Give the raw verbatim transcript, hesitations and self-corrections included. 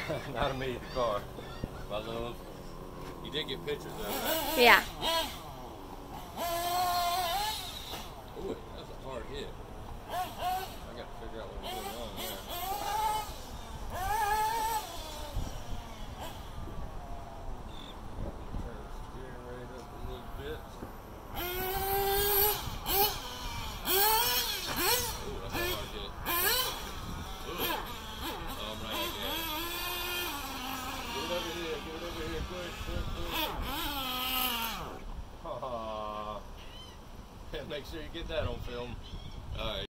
Not of me, the car. My love. You did get pictures of it. Yeah. Ooh, that's a hard hit. I gotta figure out what's going on there. Turn the steering rate up a little bit. Ooh, that's a hard hit. Ooh. Oh, I'm right again. Get it over here, get it over here, quick, quick, quick. Aww. Make sure you get that on film. Alright.